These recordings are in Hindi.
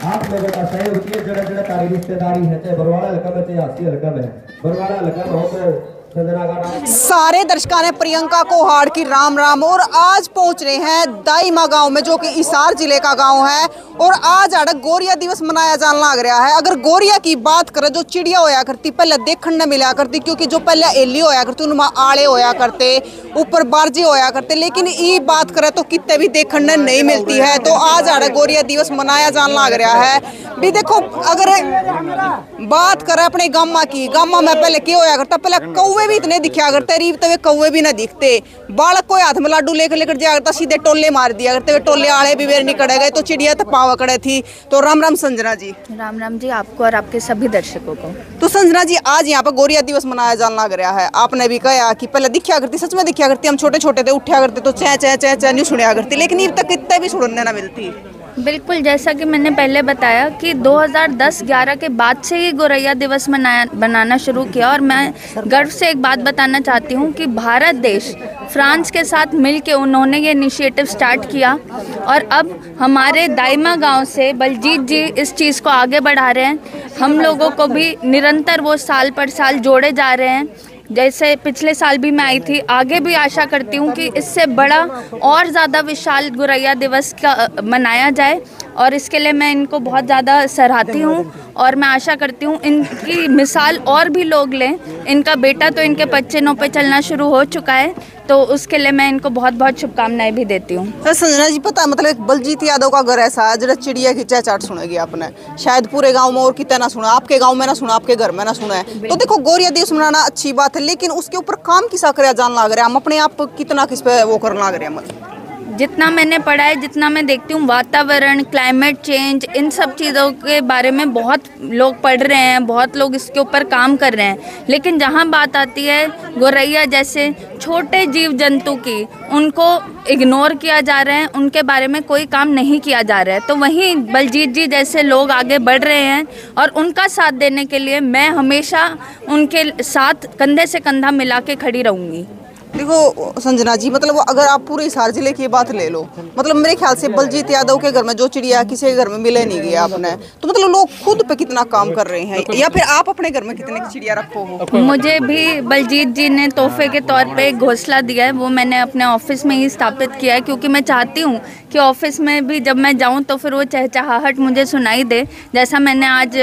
आप लोगों का सहयोग किए जड़े जड़े तारी रिश्तेदारी है, चाहे बरवाड़ा हल्का में चाहे हासी हल्का में। बरवाड़ा हल्का में हो तो सारे दर्शकों ने प्रियंका कोहाड़ की राम राम। और आज पहुंच रहे हैं दाईमा गांव में, जो कि हिसार जिले का गांव है। और आज आड़ गोरिया दिवस मनाया जाने लग रहा है। अगर गोरिया की बात करें, जो चिड़िया होया करती पहले देखने न मिला करती, क्योंकि जो पहले एली होया करती उनमें आड़े होया करते, ऊपर बारजे होया करते, लेकिन ये बात करें तो कितने भी देखने नहीं मिलती है। तो आज आड़ गोरिया दिवस मनाया जाने लग रहा है भी। देखो अगर बात करें अपने गामा की, गामा में पहले क्या होया करता, पहले कौवे भी इतने दिखा करते, रीब तवे कौवे भी ना दिखते। बालक को हाथ में लाडू लेकर जाया करता, सीधे टोले मार दिया करते, टोले आड़े भी बेर निकल गए, तो चिड़िया तो पावा कड़े थी। तो राम राम संजना जी। राम राम जी आपको और आपके सभी दर्शकों को। तो संजना जी, आज यहाँ पर गोरिया दिवस मनाया जाने लग रहा है। आपने भी कहा कि पहले दिखा करती, सच में दिखा करती, हम छोटे छोटे थे उठा करते तो चै चै चै चै नहीं सुनया करती, लेकिन अब तक कितने भी सुनने ना मिलती। बिल्कुल, जैसा कि मैंने पहले बताया कि 2010-11 के बाद से ही गोरैया दिवस बनाना शुरू किया। और मैं गर्व से एक बात बताना चाहती हूँ कि भारत देश फ्रांस के साथ मिलके उन्होंने ये इनिशिएटिव स्टार्ट किया। और अब हमारे दाईमा गांव से बलजीत जी इस चीज़ को आगे बढ़ा रहे हैं। हम लोगों को भी निरंतर वो साल पर साल जोड़े जा रहे हैं। जैसे पिछले साल भी मैं आई थी, आगे भी आशा करती हूँ कि इससे बड़ा और ज़्यादा विशाल गोरैया दिवस का मनाया जाए। और इसके लिए मैं इनको बहुत ज़्यादा सराहती हूँ और मैं आशा करती हूँ इनकी मिसाल और भी लोग लें। इनका बेटा तो इनके पच्चीनों पे चलना शुरू हो चुका है, तो उसके लिए मैं इनको बहुत बहुत शुभकामनाएं भी देती हूँ। तो संजना जी, पता मतलब एक बलजीत यादव का घर ऐसा है जो चिड़िया की चहचहाट सुनेगी आपने, शायद पूरे गांव में और कितना ना सुना, आपके गांव में ना सुना, आपके घर में ना सुना है। तो देखो गोरिया दिवस मनाना अच्छी बात है, लेकिन उसके ऊपर काम किसा करे जान लग रहा है। हम अपने आप कितना किस पे वो करना लग रहे हैं। मतलब जितना मैंने पढ़ा है, जितना मैं देखती हूँ, वातावरण, क्लाइमेट चेंज, इन सब चीज़ों के बारे में बहुत लोग पढ़ रहे हैं, बहुत लोग इसके ऊपर काम कर रहे हैं। लेकिन जहाँ बात आती है गोरैया जैसे छोटे जीव जंतु की, उनको इग्नोर किया जा रहा है, उनके बारे में कोई काम नहीं किया जा रहा है। तो वहीं बलजीत जी जैसे लोग आगे बढ़ रहे हैं और उनका साथ देने के लिए मैं हमेशा उनके साथ कंधे से कंधा मिला के खड़ी रहूँगी। देखो संजना जी, मतलब अगर आप पूरे हिसार जिले की बात ले लो, मतलब मेरे ख्याल से बलजीत यादव के घर में जो चिड़िया किसी के घर में मिले नहीं गया आपने, तो मतलब लोग खुद पे कितना काम कर रहे हैं, या फिर आप अपने घर में कितने चिड़िया रखो हो? मुझे भी बलजीत जी ने तोहफे के तौर पे एक घोंसला दिया है, वो मैंने अपने ऑफिस में ही स्थापित किया है, क्योंकि मैं चाहती हूँ कि ऑफिस में भी जब मैं जाऊँ तो फिर वो चहचहाहट मुझे सुनाई दे। जैसा मैंने आज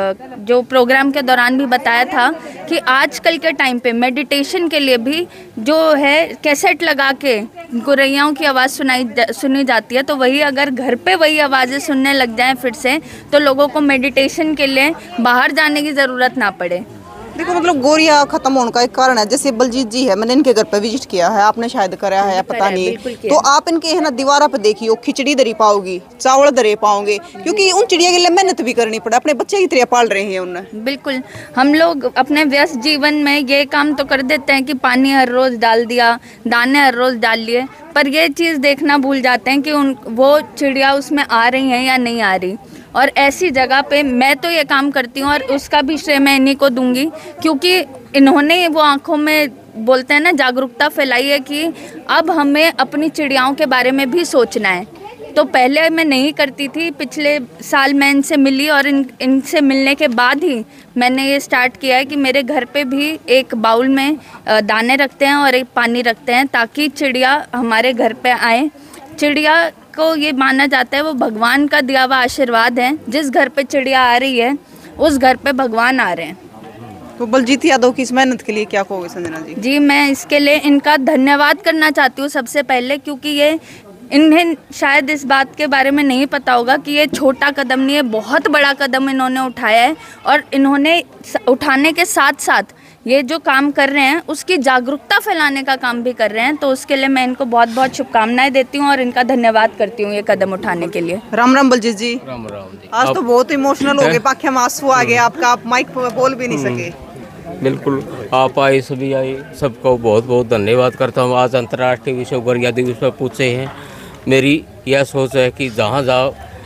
जो प्रोग्राम के दौरान भी बताया था कि आजकल के टाइम पे मेडिटेशन के लिए भी जो है कैसेट लगा के गोरैयाओं की आवाज़ सुनी जाती है। तो वही अगर घर पे वही आवाज़ें सुनने लग जाएं फिर से, तो लोगों को मेडिटेशन के लिए बाहर जाने की ज़रूरत ना पड़े। देखो मतलब गोरिया खत्म होने का एक कारण है, जैसे बलजीत जी है, मैंने इनके घर पे विजिट किया है, आपने शायद करा है पता नहीं, तो आप इनके है ना दीवारा पे देखी हो, खिचड़ी दरी पाओगी, चावल दरे पाओगे, क्योंकि उन चिड़िया के लिए मेहनत भी करनी पड़ा, अपने बच्चे की तरह पाल रहे हैं उन्हें। बिल्कुल, हम लोग अपने व्यस्त जीवन में ये काम तो कर देते हैं कि पानी हर रोज़ डाल दिया, दाने हर रोज़ डाल लिए, पर ये चीज़ देखना भूल जाते हैं कि वो चिड़िया उसमें आ रही हैं या नहीं आ रही। और ऐसी जगह पे मैं तो ये काम करती हूँ और उसका भी श्रेय मैं इन्हीं को दूंगी, क्योंकि इन्होंने वो आँखों में बोलते हैं ना जागरूकता फैलाई है कि अब हमें अपनी चिड़ियाओं के बारे में भी सोचना है। तो पहले मैं नहीं करती थी, पिछले साल मैं इनसे मिली और इनसे मिलने के बाद ही मैंने ये स्टार्ट किया है कि मेरे घर पे भी एक बाउल में दाने रखते हैं और एक पानी रखते हैं, ताकि चिड़िया हमारे घर पे आए। चिड़िया को ये माना जाता है वो भगवान का दिया हुआ आशीर्वाद है। जिस घर पे चिड़िया आ रही है उस घर पे भगवान आ रहे हैं। तो बलजीत यादव की इस मेहनत के लिए क्या कहोगे संजना जी? जी, मैं इसके लिए इनका धन्यवाद करना चाहती हूँ सबसे पहले, क्योंकि ये इन्हें शायद इस बात के बारे में नहीं पता होगा कि ये छोटा कदम नहीं है, बहुत बड़ा कदम इन्होंने उठाया है। और इन्होंने उठाने के साथ साथ ये जो काम कर रहे हैं उसकी जागरूकता फैलाने का काम भी कर रहे हैं। तो उसके लिए मैं इनको बहुत बहुत शुभकामनाएं देती हूँ और इनका धन्यवाद करती हूँ ये कदम उठाने के लिए। राम राम बलजीत जी। राम राम जी। आज तो बहुत इमोशनल हो गए, आंखों में आंसू आ गए आपका, आप माइक पे बोल भी नहीं सके। बिल्कुल, आप आए, सभी आए, सबको बहुत बहुत धन्यवाद करता हूँ। आज अंतर्राष्ट्रीय विश्व गोरैया दिवस पर पूछे हैं। मेरी यह सोच है कि जहाँ जहाँ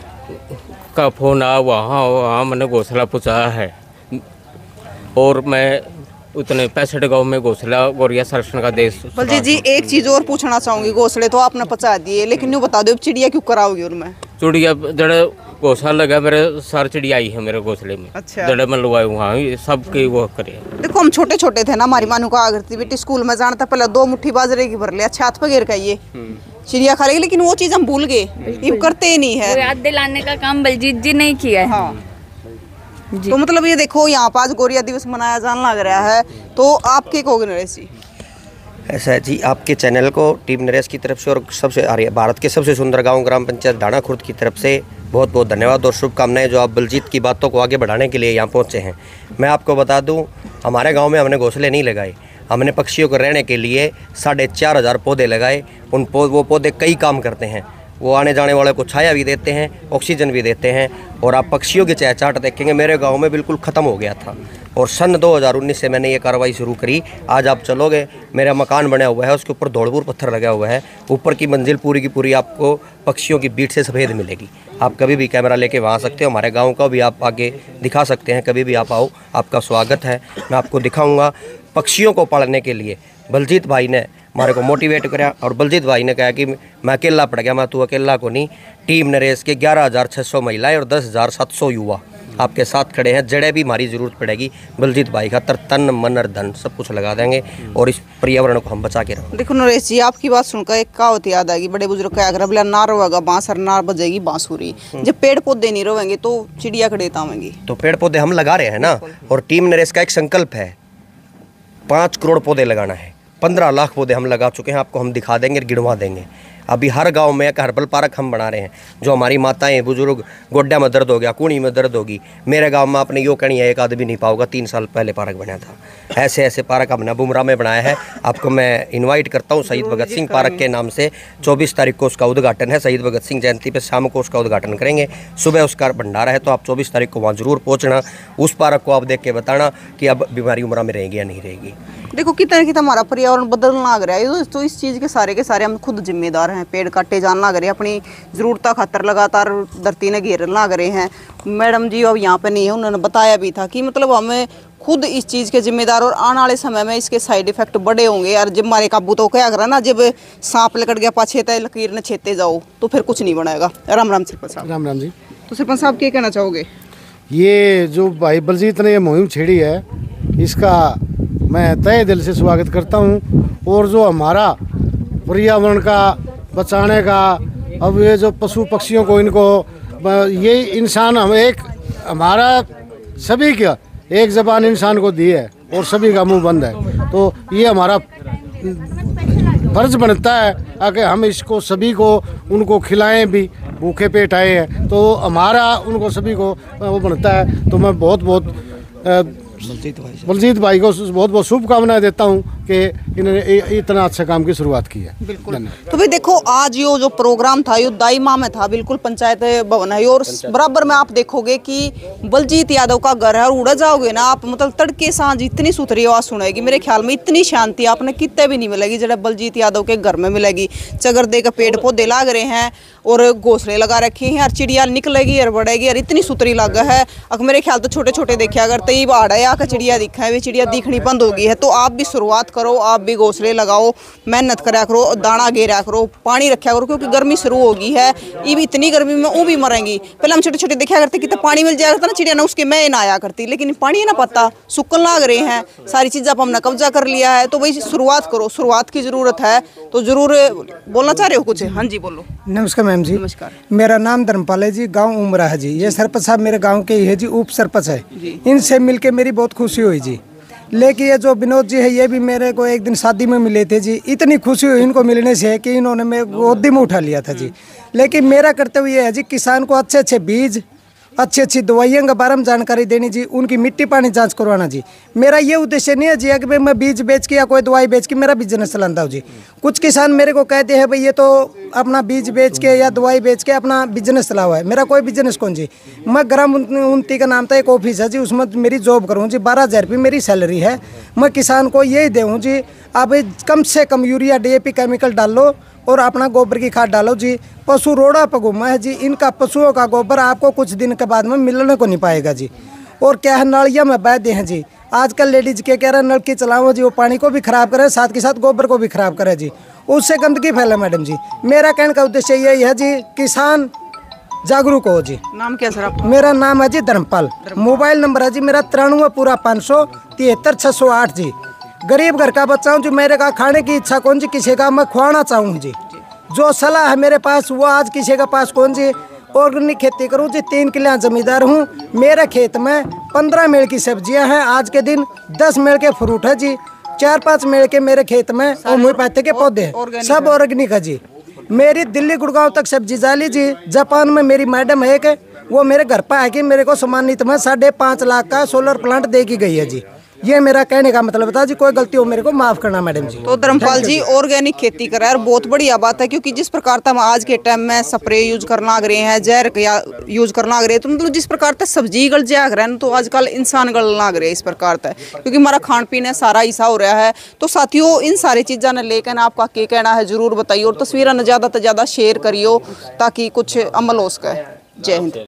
का फ़ोन आ वहाँ मैंने घोंसला पहुँचाया है, और मैं उतने 65 गाँव में घोंसला गोरैया संरक्षण का देश। बलजीत जी, एक चीज़ और पूछना चाहूँगी, घोंसले तो आपने पहुँचा दिए, लेकिन यूँ बता दो चिड़िया क्यों कराओगे उनमें? चिड़िया जड़े घोंसला लगा मेरे सार चिड़िया आई है मेरे घोंसले में। अच्छा। जड़े मैं लगवाए वहाँ सबके वो करे। देखो हम छोटे छोटे थे ना, हमारी मानू कहा करती बेटी स्कूल में जाना था पहले 2 मुट्ठी बाजरे की भर लिया, छात पर गिर का ये चिड़िया खा लेगी, लेकिन वो चीज हम भूल गए, ये करते ही नहीं है। वो याद दिलाने का काम बलजीत जी नहीं किया है। हाँ जी। तो मतलब ये देखो यहाँ पर आज गोरिया दिवस मनाया जाने लग रहा है, तो आपके कहोगे नरेश जी? ऐसा है जी, आपके चैनल को टीम नरेश की तरफ से और सबसे भारत के सबसे सुंदर गांव ग्राम पंचायत डाणा खुर्द की तरफ से बहुत बहुत धन्यवाद और शुभकामनाएं, जो आप बलजीत की बातों को आगे बढ़ाने के लिए यहाँ पहुँचे हैं। मैं आपको बता दूं, हमारे गांव में हमने घोंसले नहीं लगाए, हमने पक्षियों को रहने के लिए 4500 पौधे लगाए। वो पौधे कई काम करते हैं, वो आने जाने वाले को छाया भी देते हैं, ऑक्सीजन भी देते हैं। और आप पक्षियों की चहचहाट देखेंगे, मेरे गांव में बिल्कुल ख़त्म हो गया था और सन 2019 से मैंने ये कार्रवाई शुरू करी। आज आप चलोगे, मेरा मकान बना हुआ है, उसके ऊपर धौड़पुर पत्थर लगा हुआ है, ऊपर की मंजिल पूरी की पूरी आपको पक्षियों की बीट से सफ़ेद मिलेगी। आप कभी भी कैमरा लेके वहाँ आ सकते हो, हमारे गाँव का भी आप आगे दिखा सकते हैं, कभी भी आप आओ, आपका स्वागत है। मैं आपको दिखाऊँगा। पक्षियों को पालने के लिए बलजीत भाई ने हमारे को मोटिवेट कराया और बलजीत भाई ने कहा कि मैं अकेला पड़ गया, मैं तू अकेला को नहीं, टीम नरेश के 11,600 महिलाएं और 10,700 युवा आपके साथ खड़े हैं। जड़े भी हमारी ज़रूरत पड़ेगी, बलजीत भाई का तन मन और धन सब कुछ लगा देंगे और इस पर्यावरण को हम बचा के रखेंगे। देखो नरेश जी, आपकी बात सुनकर एक कहावत याद आएगी, बड़े बुजुर्ग का आग्रह, बोला ना रोएगा बांस और ना बजेगी बांसुरी। जब पेड़ पौधे नहीं रोएंगे तो चिड़िया कड़ेता आवेंगी। तो पेड़ पौधे हम लगा रहे हैं ना, और टीम नरेश का एक संकल्प है, 5 करोड़ पौधे लगाना है। 15 लाख पौधे हम लगा चुके हैं, आपको हम दिखा देंगे और गिनवा देंगे। अभी हर गांव में एक हर्बल पार्क हम बना रहे हैं। जो हमारी माताएं बुजुर्ग गोड्डा में दर्द हो गया, कूणी में दर्द होगी, मेरे गांव में आपने यो कहनी है एक आदमी नहीं पाओगा, 3 साल पहले पार्क बना था। ऐसे ऐसे पार्क हमने बुमरा में बनाया है। आपको मैं इनवाइट करता हूँ शहीद भगत सिंह पार्क के नाम से। 24 तारीख को उसका उद्घाटन है। शहीद भगत सिंह जयंती पर शाम को उसका उद्घाटन करेंगे। सुबह उसका भंडारा है, तो आप 24 तारीख को वहाँ जरूर पहुँचना। उस पार्क को आप देख के बताना कि अब बीमारी उमरा में रहेगी या नहीं रहेगी। देखो कितना कितना हमारा पर्यावरण बदलना लग रहा है, तो इस चीज़ के सारे हम खुद जिम्मेदार हैं। पेड़ काटे जाने लग रहे हैं, अपनी ज़रूरत खातर लगातार धरती ने घेरने लग रहे हैं। मैडम जी अब यहाँ पे नहीं है, उन्होंने बताया भी था कि मतलब हमें खुद इस चीज़ के जिम्मेदार, और आने वाले समय में इसके साइड इफेक्ट बड़े होंगे। और जब हमारे काबू तो क्या करा ना, जब सांप लकड़ गया पाछे तय लकीर ने छेते जाओ तो फिर कुछ नहीं बनेगा। राम राम सरपंच साहब। राम राम जी। तो सरपंच साहब क्या कहना चाहोगे? ये जो भाई बलजीत ने ये मुहिम छेड़ी है, इसका मैं तहे दिल से स्वागत करता हूँ। और जो हमारा पर्यावरण का बचाने का, अब ये जो पशु पक्षियों को, इनको ये इंसान हम एक हमारा सभी का एक ज़बान इंसान को दी है और सभी का मुंह बंद है, तो ये हमारा फर्ज बनता है कि हम इसको सभी को उनको खिलाएं भी। भूखे पेट आए हैं तो हमारा उनको सभी को वो बनता है। तो मैं बहुत बहुत बलजीत भाई को बहुत बहुत शुभकामनाएं देता हूं कि इन्होंने इतना अच्छा काम की शुरुआत की है। बिल्कुल। तो भाई देखो आज ये जो प्रोग्राम था ये दाई माँ में था, बिल्कुल पंचायत भवन है, और बराबर में आप देखोगे कि बलजीत यादव का घर है। और उड़ा जाओगे ना आप, मतलब तड़के सांझ इतनी सुथरी आवाज़ सुनेगी, मेरे ख्याल में इतनी शांति आपने कितने भी नहीं मिलेगी जरा बलजीत यादव के घर में मिलेगी। चगरदे के पेड़ पौधे लाग रहे हैं और घोंसले लगा रखे हैं, और चिड़िया निकलेगी और बढ़ेगी, और इतनी सुथरी लग है। अब मेरे ख्याल तो छोटे छोटे देखा अगर तई बाढ़ है का चिड़िया दिखा है, वे चिड़िया दिखनी बंद हो गई है। तो आप भी शुरुआत करो, आप भी घोंसले लगाओ, मेहनत करा करो, दाना घेरा करो, पानी रखा करो, क्योंकि गर्मी शुरू हो गई है। ये भी इतनी गर्मी में वो भी मरेंगी। पहले हम छोटे छोटे देखा करते कि पानी मिल जाया करता ना चिड़िया ना, उसके मैं ना आया करती, लेकिन पानी ना पता सुक्कन लाग रहे हैं, सारी चीज़ें आप हमने कब्जा कर लिया है। तो भाई शुरुआत करो, शुरुआत की ज़रूरत है। तो जरूर बोलना चाह रहे हो कुछ? हाँ जी बोलो। नमस्कार मैम जी। नमस्कार। मेरा नाम धर्मपाल है जी, गांव उमरा है जी। ये सरपंच साहब मेरे गांव के ही है जी, उप सरपंच है। इनसे मिलके मेरी बहुत खुशी हुई जी। लेकिन ये जो विनोद जी है, ये भी मेरे को एक दिन शादी में मिले थे जी। इतनी खुशी हुई इनको मिलने से कि इन्होंने मेरे गोदी में उठा लिया था जी। लेकिन मेरा कर्तव्य ये है जी, किसान को अच्छे अच्छे बीज, अच्छी अच्छी दवाइयों के बारे में जानकारी देनी जी, उनकी मिट्टी पानी जांच करवाना जी। मेरा ये उद्देश्य नहीं है जी कि मैं बीज बेच के या कोई दवाई बेच के मेरा बिजनेस चलाता हूँ जी। कुछ किसान मेरे को कहते हैं भाई ये तो अपना बीज बेच के या दवाई बेच के अपना बिजनेस चला हुआ है। मेरा कोई बिजनेस कौन जी। मैं ग्राम उन्नति का नाम था एक ऑफिस है जी, उसमें मेरी जॉब करूँ जी। 12,000 रुपये मेरी सैलरी है। मैं किसान को यही दूँ जी, आप कम से कम यूरिया DAP केमिकल डाल लो और अपना गोबर की खाद डालो जी। पशु रोड़ा पर घूमा है जी, इनका पशुओं का गोबर आपको कुछ दिन के बाद में मिलने को नहीं पाएगा जी। और क्या है, नालियाँ में बह दे हैं जी। आजकल लेडीज क्या कह रहे हैं, नलकी चलाओ जी, वो पानी को भी खराब करे, साथ के साथ गोबर को भी खराब करे जी, उससे गंदगी फैले। मैडम जी मेरा कहने का उद्देश्य यही है जी, किसान जागरूक हो जी। नाम क्या सर आपका? मेरा नाम है जी धर्मपाल। मोबाइल नंबर है जी मेरा 93 पूरा 573 608 जी। गरीब घर का बच्चा हूँ जी, मेरे का खाने की इच्छा कौन जी किसी का मैं खुआना चाहूँ जी। जो सलाह है मेरे पास वो आज किसी का पास कौन जी। ऑर्गेनिक खेती करूँ जी, 3 किले जमींदार हूँ। मेरे खेत में 15 मेल की सब्जियां हैं, आज के दिन 10 मेल के फ्रूट है जी, 4-5 मेल के मेरे खेत में होम्योपैथी के पौधे हैं, सब ऑर्गेनिक है जी। मेरी दिल्ली गुड़गांव तक सब्जी जाली जी। जापान में मेरी मैडम है एक, वो मेरे घर पर आके मेरे को सम्मानित में 5.5 लाख का सोलर प्लांट दे की गई है जी। ये मेरा कहने का मतलब था जी, कोई गलती हो मेरे को माफ करना मैडम जी। तो धर्मपाल जी ऑर्गेनिक खेती कर रहा है, बहुत बढ़िया बात है, क्योंकि जिस प्रकार हम आज के टाइम में स्प्रे यूज करना लग रहे हैं, जहर यूज करना लग रहे हैं, तो मतलब जिस प्रकार तक सब्जी गल जाग रहा है तो आजकल इंसान गल लग रहे हैं इस प्रकार तक, क्योंकि हमारा खान पीन सारा ऐसा हो रहा है। तो साथियों इन सारी चीज़ों ने लेकर आपका क्या कहना है जरूर बताइए, और तस्वीरें ज़्यादा से ज़्यादा शेयर करियो ताकि कुछ अमल हो सके। जय हिंद।